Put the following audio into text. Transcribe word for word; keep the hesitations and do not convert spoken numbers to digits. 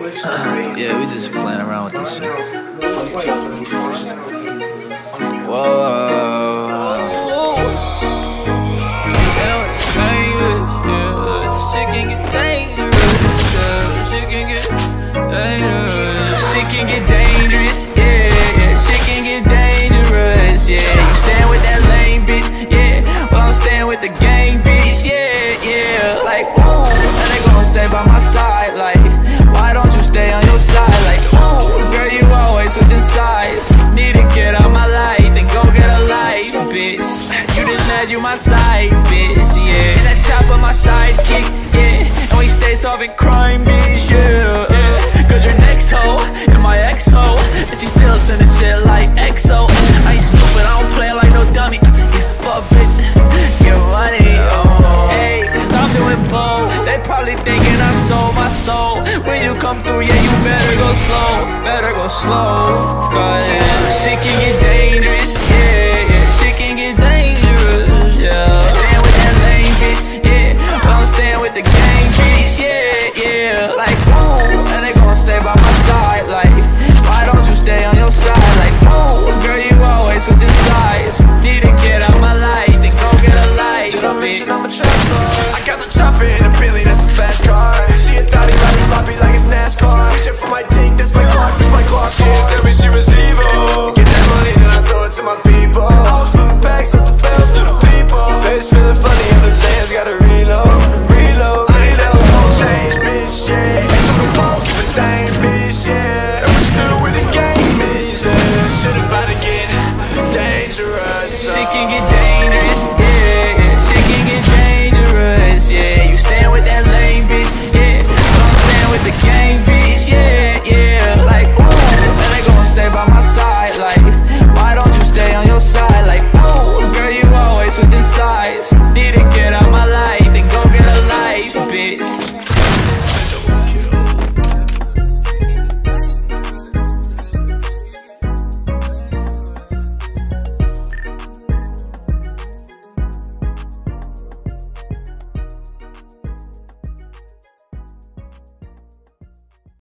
Yeah, we just playing around with this shit. Whoa. Shit can get dangerous. Shit can get dangerous. Shit can get dangerous. Yeah, shit can get dangerous. Yeah, you stand with that lame bitch. Yeah, well I'm staying with the gang bitch. Yeah, yeah. Like, ooh, and they gon' stay by my side. Like, why don't you stay on your side? Like, ooh, girl, you always switching sides. Need to get out my life and go get a life, bitch. You just mad you my side, bitch. Yeah, and that top of my sidekick. Yeah, and we stay solving crime, bitch. Yeah, yeah. Cause your next hoe and my ex hoe, and she still sending shit like X O. I ain't stupid, I don't play like no dummy. Yeah, fuck bitch, get money. Oh, hey, cause I'm doing blow. They probably thinking I sold my soul. When you come through, yeah, you better go slow. Better go slow. Cause yeah, shit can get dangerous. Yeah, yeah, shit can get dangerous. Yeah, staying with that lame bitch. Yeah, well I'm staying with the gang bitch. Yeah, yeah, like ooh, and they gon' stay by my side. Like, why don't you stay on your side? Like, ooh, girl, you always switching sides. Need to get out my life and go get a life. Did I mention I'm a trap star? I got the chopper in a Bentley, that's a fast car. She a thotty riding sloppy like it's NASCAR. Reaching for my dick, that's my clock, that's my clock. She didn't tell me she was evil. Get that money, then I throw it to my people. I was flipping packs, up the bells to the people. Face feeling funny in the sands, gotta reload, reload. I ain't never gon' change, bitch, yeah. So the ball, keep it dang, bitch, yeah. And we still with the game, bitch, yeah. Shit about to get dangerous. Shit can get dangerous.